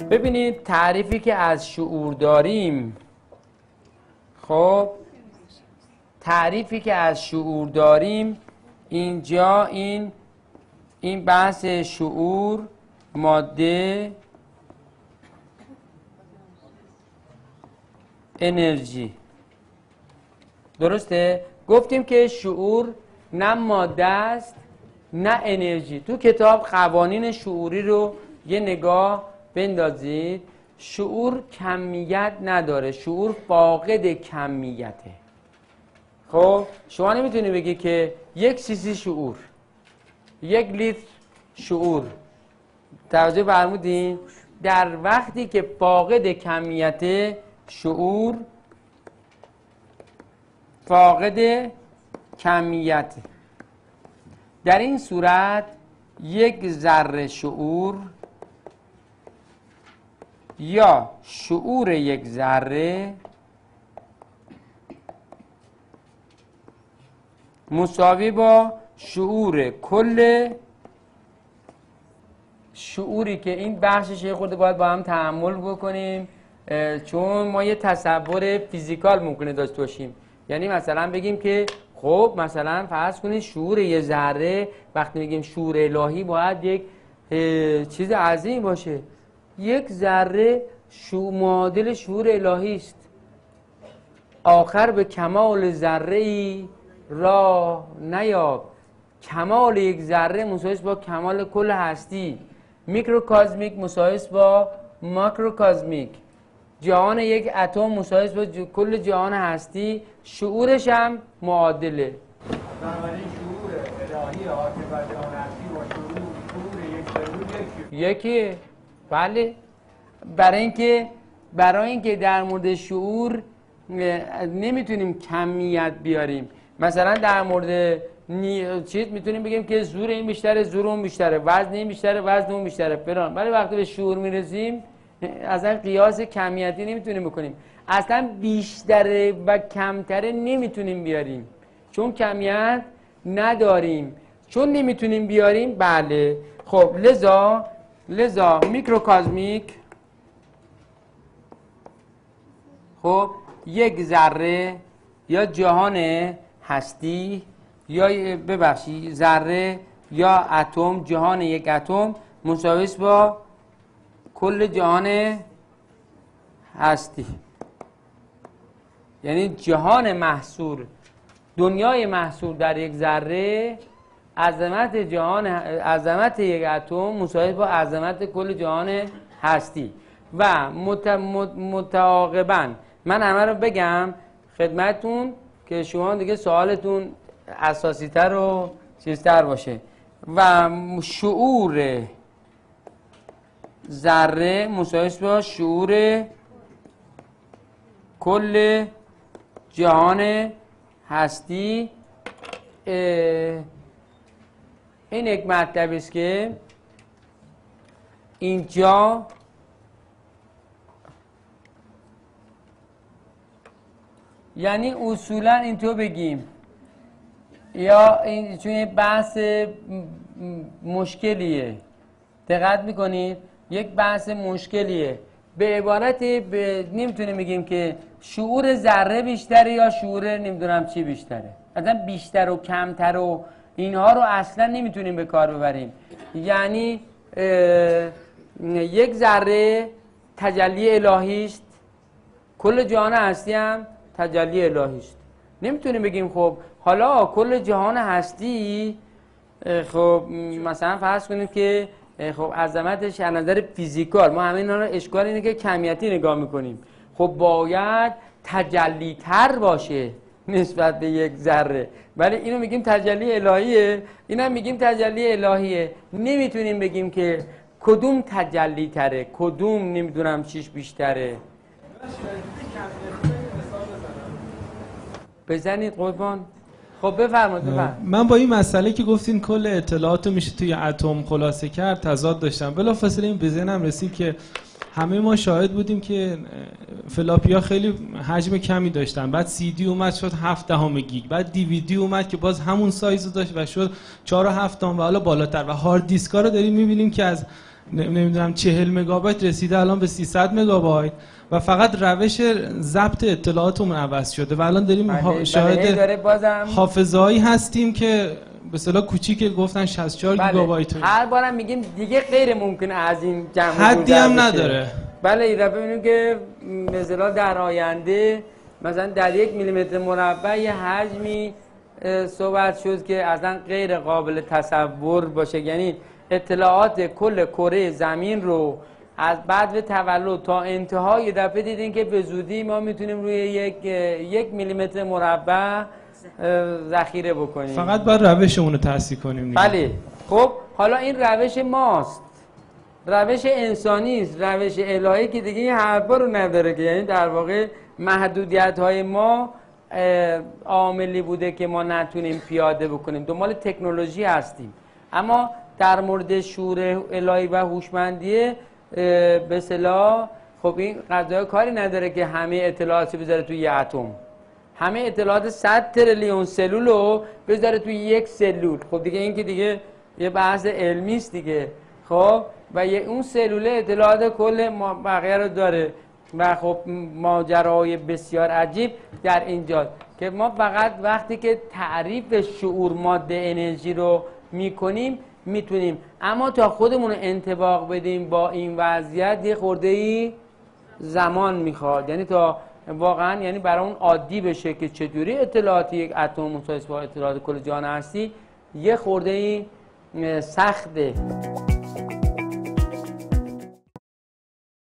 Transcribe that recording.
ببینید تعریفی که از شعور داریم، خب تعریفی که از شعور داریم اینجا این بحث شعور ماده انرژی، درسته؟ گفتیم که شعور نه ماده است نه انرژی. تو کتاب قوانین شعوری رو یه نگاه بندازید. شعور کمیت نداره، شعور فاقد کمیته. خب شما نمیتونی بگی که 1 cc شعور، 1 لیتر شعور. توجه فرمودین؟ در وقتی که فاقد کمیت، شعور فاقد کمیت، در این صورت 1 ذره شعور یا شعور 1 ذره مساوی با شعور کل شعوری که این بخشش یه خورده باید با هم تأمل بکنیم، چون ما یه تصور فیزیکال ممکنه داشته باشیم. یعنی مثلا بگیم که خب مثلا فرض کنید شعور 1 ذره، وقتی میگیم شعور الهی باید یک چیز عظیم باشه. 1 ذره معادل شعور الهی است. آخر به کمال ذره‌ای راه نیاب. کمال 1 ذره مساوی با کمال کل هستی. میکروکازمیک مساوی با ماکروکازمیک. جهان 1 اتم مساوی با کل جهان هستی. شعورش هم معادله. بنابراین شعور الهی حاکم بر جهان هستی با شعور 1 سلول یکیه. بله، برای اینکه در مورد شعور نمیتونیم کمیت بیاریم. مثلا در مورد چیز میتونیم بگیم که زور این بیشتره، زور اون بیشتره، وزن این بیشتره، وزن اون بیشتره فلان. ولی وقتی به شعور میرسیم اصلا قیاس کمیتی نمیتونیم بکنیم. اصلا بیشتره و کمتره نمیتونیم بیاریم، چون کمیت نداریم. چون نمیتونیم بیاریم، بله. خب لذا میکروکازمیک، خب 1 ذره یا جهان هستی یا ببخشید ذره یا اتم، جهان 1 اتم مساوی با کل جهان هستی. یعنی جهان محصور، دنیای محصور در 1 ذره، عظمت 1 اتم مساوی با عظمت کل جهان هستی. و متعاقباً من همه رو بگم خدمتون که شما دیگه سوالتون اساسی تر و چیزتر باشه. و شعور ذره مساوی با شعور کل جهان هستی. این یک مطلبی است که اینجا یعنی اصولا اینطور بگیم، یا این چون بحث مشکلیه، دقت میکنید یک بحث مشکلیه. به عبارتی نمیتونیم بگیم که شعور ذره بیشتره یا شعور نمیدونم چی بیشتره. اصلا بیشتر و کمتر و اینها رو اصلا نمیتونیم به کار ببریم. یعنی 1 ذره تجلی الهی است، کل جهان هستی هم تجلی الهی است. نمیتونیم بگیم خب حالا کل جهان هستی، خب مثلا فرض کنیم که خب عظمتش از نظر فیزیکال، ما همه اینا رو اشکال اینه که کمیتی نگاه میکنیم، خب باید تجلی تر باشه نسبت به 1 ذره. ولی اینو میگیم تجلی الهیه، اینم میگیم تجلی الهیه. نمیتونیم بگیم که کدوم تجلی تره، کدوم نمیدونم چیش بیشتره. بزنید قربان. خب بفرمایید. من با این مسئله که گفتین کل اطلاعات رو میشه توی اتم خلاصه کرد تضاد داشتم. بلافاصله این به ذهنم رسید که همه ما شاهد بودیم که فلاپی‌ها خیلی حجم کمی داشتن، بعد سی دی اومد شد 7 گیگ، بعد دیویدی اومد که باز همون سایز رو داشت و شد 4 و 7 و حالا بالاتر، و هارد دیسکا رو داریم می‌بینیم که از نمیدونم 40 مگابایت رسیده الان به 300 مگابایت و فقط روش ضبط اطلاعاتمون عوض شده و الان داریم شاهد حافظه‌ای هستیم که به اصطلاح کوچیک گفتن 64 گیگابایت. هر بارم میگیم دیگه غیر ممکنه از این جمع حدی هم نداره. بله این دفعه ببینیم که مثلا در آینده مثلا در 1 میلیمتر مربع یه حجمی صحبت شد که اصلا غیر قابل تصور باشه، یعنی اطلاعات کل کره زمین رو از بعد تولد تا انتها یه دفعه دیدین که به زودی ما میتونیم روی یک میلیمتر مربع ذخیره بکنیم. فقط باید روشمون رو تصحیح کنیم. بله. خب حالا این روش ماست، روش انسانی است، روش الهی که دیگه این حرفا رو نداره که یعنی در واقع محدودیت های ما عاملی بوده که ما نتونیم پیاده بکنیم، دنبال تکنولوژی هستیم. اما در مورد شعور الهی و هوشمندی به اصطلاح خب این قضایا کاری نداره که همه اطلاعاتی بذاره توی یه اتم، همه اطلاعات 100 تریلیون سلول رو بذاره توی یک سلول. خب دیگه این که دیگه یه بحث علمی است دیگه. خب و اون سلوله اطلاعات کل بقیه رو داره و خب ماجراهای بسیار عجیب در اینجا که ما فقط وقتی که تعریف شعور ماده انرژی رو میکنیم میتونیم، اما تا خودمون رو انطباق بدیم با این وضعیت یه خورده زمان میخواد، یعنی تا واقعا یعنی برای اون عادی بشه که چطوری اطلاعات یک اتم مساوی با اطلاعات کل جهان هستی یه خورده سخته.